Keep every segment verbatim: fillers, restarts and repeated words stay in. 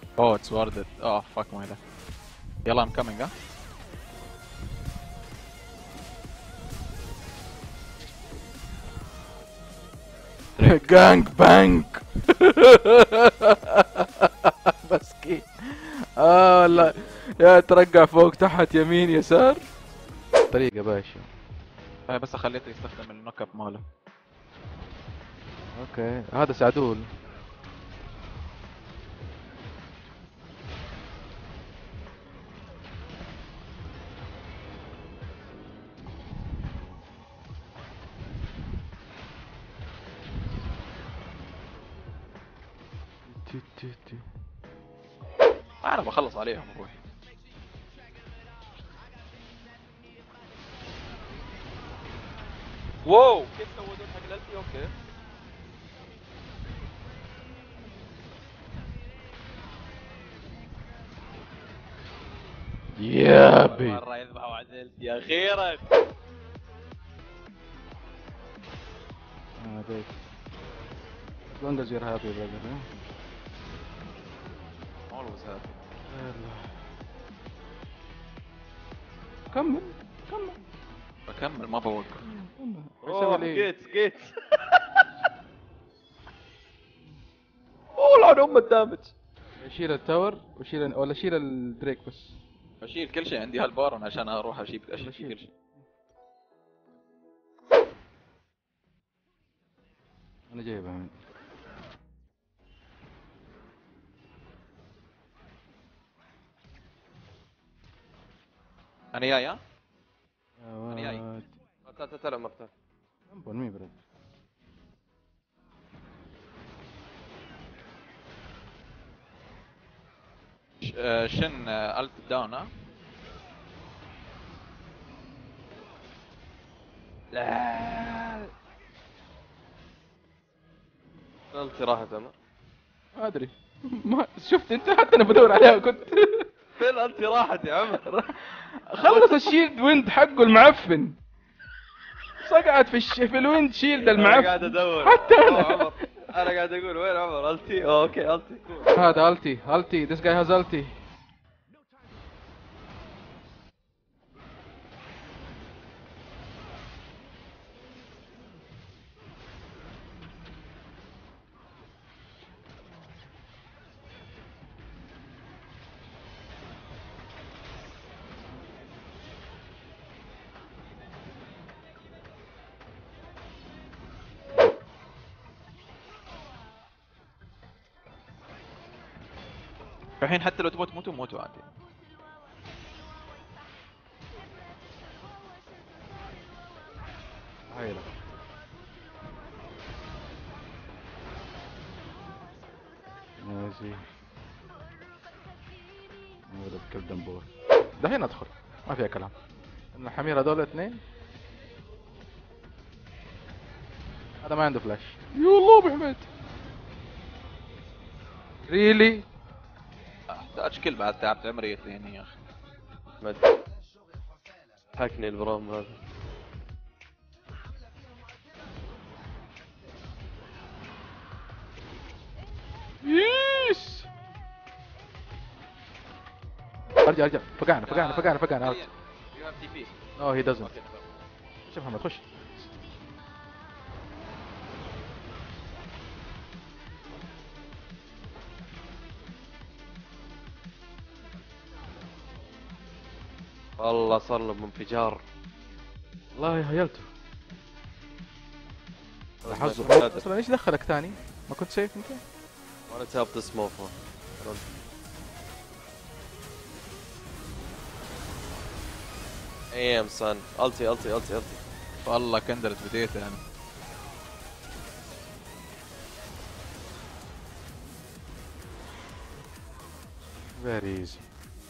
Oh, it's worth it. Oh, fuck my life. يلا I'm coming, ها. جانج بانج. مسكين. اه لا يا ترقع فوق تحت يمين يسار. طريقة باشا. بس خليته يستخدم النوك اب ماله. اوكي هذا سعدول. انا بخلص عليهم بروحي. واو كيف سووا دول حق الالتي؟ اوكي يا بي مرة يذبحوا على الالتي اخيرا. اه ديك as long as you're happy brother. always happy. كمل كمل. بكمل ما بوقف. اوه جيت جيت. اوه لعن ام الدامج. اشيل التاور واشيل ولا اشيل الدريك بس؟ اشيل كل شيء عندي هالبارون عشان اروح اشيل اشيل كل شيء. انا جايبها من انا جاي ها؟ انا جاي. تعال تعال مرتين. امبون مي برد. شن الت داون ها؟ لا التي راحت انا. ما ادري. ما شفت انت حتى انا بدور عليها كنت. فين التي راحت يا عمر؟ خلص الشيلد ويند حقه المعفن. صقعت في الش... في الويند شيلد المعفن. انا قاعد ادور حتى انا. عمر انا قاعد اقول وين عمر التي؟ اوكي التي هذا التي التي this guy has التي. الحين حتى لو تبغوا تموتوا موتوا عادي. هايلة ماشي. هذا بكل دمبور. دحين ادخل ما فيها كلام. ان الحمير هذول اثنين. هذا ما عنده فلاش. يا الله ابو حميد. ريلي احتاج كل بعد تعبت عمري اثنين يا اخي. مد حكني البروم هذا. يس ارجع ارجع فقعنا فقعنا فقعنا فقعنا اوت. نو هي دزنت. خش يا محمد خش. والله صار له انفجار. والله هيلته. حظه اصلا ايش دخلك ثاني؟ ما كنت سيف انت؟ وانا تهاب ذس موفو. ايام صن التي التي التي التي والله كندرت بديت انا. فيري ايزي.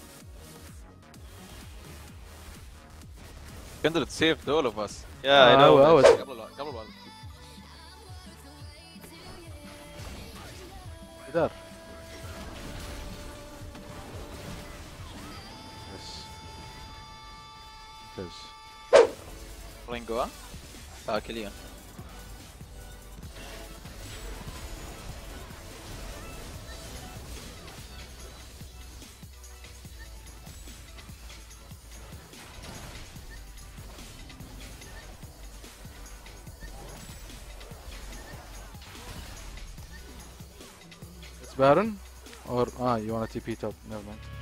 كندرت سيفد اول اوف اس. يا اي نو قبل قبل الوقت. جدار. بس بس رينجو ها؟ اه كليون. بارن اور اه يو وانا تي بي توب نيفر مايند.